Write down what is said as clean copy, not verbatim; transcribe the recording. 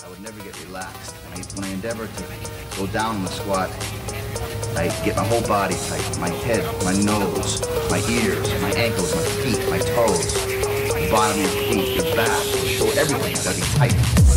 I would never get relaxed. When I endeavor to go down on the squat, I get my whole body tight. My head, my nose, my ears, my ankles, my feet, my toes, the bottom of your feet, your back, your shoulder, everything's gotta be tight.